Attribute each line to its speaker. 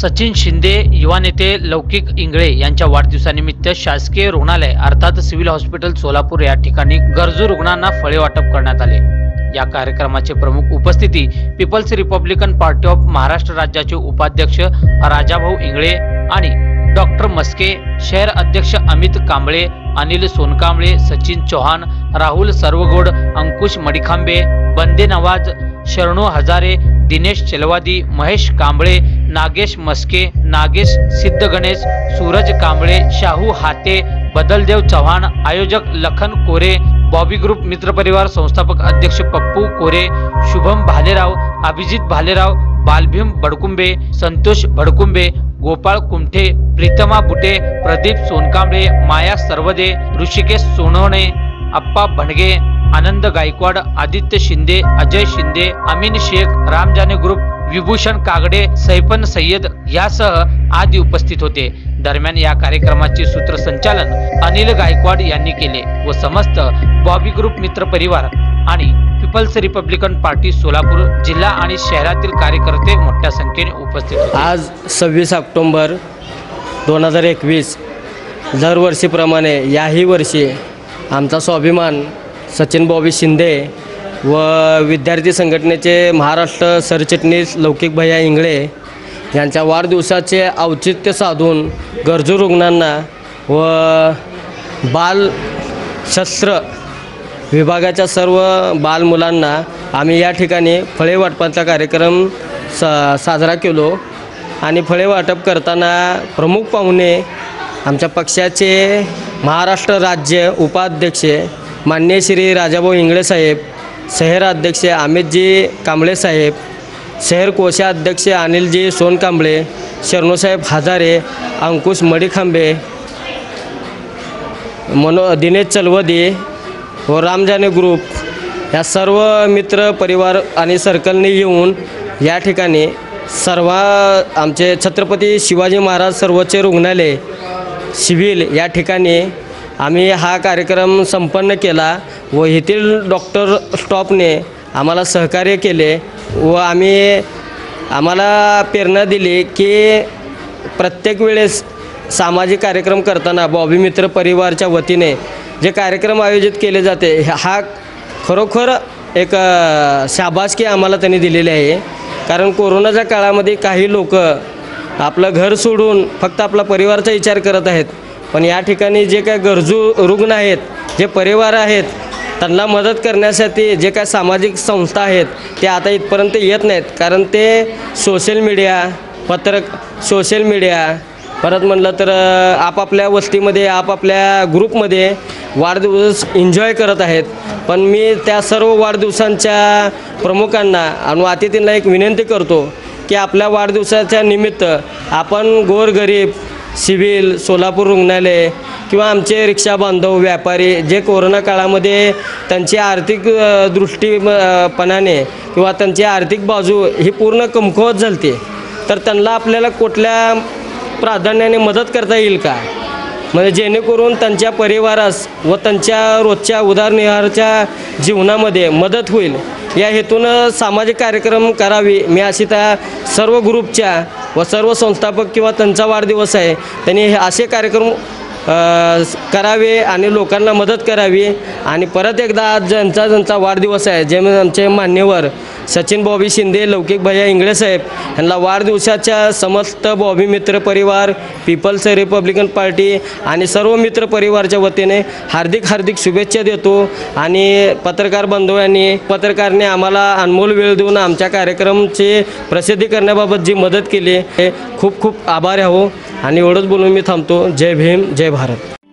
Speaker 1: सचिन शिंदे युवा नेते लौकिक इंगळे यांच्या वाढदिवसानिमित्त शासकीय रुग्णालय अर्थात सिव्हिल हॉस्पिटल सोलापूर या ठिकाणी गरजू रुग्णांना फळे वाटप करण्यात आले। या कार्यक्रमाचे प्रमुख उपस्थिती people's republican party of Maharashtra राज्याचे उपाध्यक्ष राजाभाऊ इंगळे आणि डॉक्टर मस्के, शहर अध्यक्ष अमित कांबळे, अनिल सोनकांबळे, सचिन चौहान, राहुल सर्वगोड, अंकुश मडिखांबे, बंदे नवाज, शरणू हजारे, दिनेश चलवादी, महेश कांबळे, नागेश मस्के, नागेश सिद्ध गणेश, सूरज कांबळे, शाहू हाते, बदलदेव चव्हाण, आयोजक लखन कोरे, बॉबी ग्रुप मित्रपरिवार संस्थापक अध्यक्ष पप्पू कोरे, शुभम भालेराव, अभिजित भालेराव, बालभीम बडकुंबे, संतोष भडकुंबे, गोपाळ कुमठे, प्रीतमा बुटे, प्रदीप सोनकांबळे, माया सर्वदे, ऋषिकेश सोनवणे, अप्पा भणगे, आनंद गायकवाड, आदित्य शिंदे, अजय शिंदे, अमीन शेख, रामजाने ग्रुप, विभूषण कागडे, सैफन सय्यद यासह आदी उपस्थित होते। दरम्यान या कार्यक्रमाचे सूत्रसंचालन अनिल गायकवाड यांनी केले व समस्त बॉबी ग्रुप मित्र परिवार आणि पीपल्स रिपब्लिकन पार्टी सोलापूर जिल्हा आणि शहरातील कार्यकर्ते मोठ्या संख्येने उपस्थित होते।
Speaker 2: आज 26 ऑक्टोबर 2021 दरवर्षीप्रमाणे याही वर्षी आमचा स्वाभिमान सचिन बॉबी शिंदे व विद्यार्थी संघटनेचे महाराष्ट्र सरचिटणीस लौकिक भैया इंगळे यांच्या वाढदिवसाचे औचित्य साधून गरजू रुग्णांना व बालशस्त्र विभागाच्या सर्व बालमुलांना आम्ही या ठिकाणी फळे वाटपाचा कार्यक्रम साजरा केलो आणि फळे वाटप करताना प्रमुख पाहुणे आमच्या पक्षाचे महाराष्ट्र राज्य उपाध्यक्ष माननीय श्री राजाभाऊ इंगळे साहेब, शहर अध्यक्ष अमितजी कांबळे साहेब, शहर कोषाध्यक्ष अनिलजी सोनकांबळे, शरणूसाहेब हजारे, अंकुश मडिखांबे, दिनेश चलवदी व रामजाने ग्रुप या सर्व मित्र परिवार आणि सर्कलने येऊन या ठिकाणी सर्व आमचे छत्रपती शिवाजी महाराज सर्वोच्च रुग्णालय सिव्हिल या ठिकाणी आम्ही हा कार्यक्रम संपन्न केला व येथील डॉक्टर स्टॉपने आम्हाला सहकार्य केले व आम्हाला प्रेरणा दिली की प्रत्येक वेळेस सामाजिक कार्यक्रम करताना बॉबी मित्र परिवारच्या वतीने जे कार्यक्रम आयोजित केले जाते हा खरोखर एक शाबासकी आम्हाला त्यांनी दिलेली आहे। कारण कोरोनाच्या काळामध्ये काही लोक आपलं घर सोडून फक्त आपला परिवाराचा विचार करत आहेत, पण या ठिकाणी जे काय गरजू रुग्ण आहेत, जे परिवार आहेत, त्यांना मदत करण्यासाठी जे काय सामाजिक संस्था आहेत ते आता इथपर्यंत येत नाहीत। कारण ते सोशल मीडिया परत म्हणलं तर आपापल्या वस्तीमध्ये आपापल्या ग्रुपमध्ये वाढदिवस एन्जॉय करत आहेत। पण मी त्या सर्व वाढदिवसांच्या प्रमुखांना आणि अतिथींना एक विनंती करतो की आपल्या वाढदिवसाच्या निमित्त आपण गोरगरीब सिव्हिल सोलापूर रुग्णालय किंवा आमचे रिक्षा बांधव व्यापारी जे कोरोना काळामध्ये त्यांची आर्थिक दृष्टीपणाने किंवा त्यांची आर्थिक बाजू ही पूर्ण कमकुवत झाली, तर त्यांना आपल्याला कुठल्या प्राधान्याने मदत करता येईल का, म्हणजे जेणेकरून त्यांच्या परिवारास व त्यांच्या रोजच्या उदरनिर्वाहाच्या जीवनामध्ये मदत होईल या हेतून सामाजिक कार्यक्रम करावी। मी अशी त्या सर्व ग्रुपच्या व सर्व संस्थापक किंवा त्यांचा वाढदिवस आहे त्यांनी असे कार्यक्रम करावे आणि लोकांना मदत करावी। आणि परत एकदा आज ज्यांचा वाढदिवस आहे जे आमचे मान्यवर सचिन बॉबी शिंदे लौकिक भैया इंगळे साहेब यांना वाढदिवसाच्या समस्त बॉबी मित्र परिवार, पीपल्स रिपब्लिकन पार्टी आणि सर्व मित्र परिवारच्या वतीने हार्दिक शुभेच्छा देतो। आणि पत्रकार बांधवांनी पत्रकारने आम्हाला अनमोल वेळ देऊन आमच्या कार्यक्रमाची प्रसिद्धी करण्याबाबत जी मदत केली हे खूप आभारी आहो। आणि एवढंच बोलून मी थांबतो। जय भीम, जय भारत।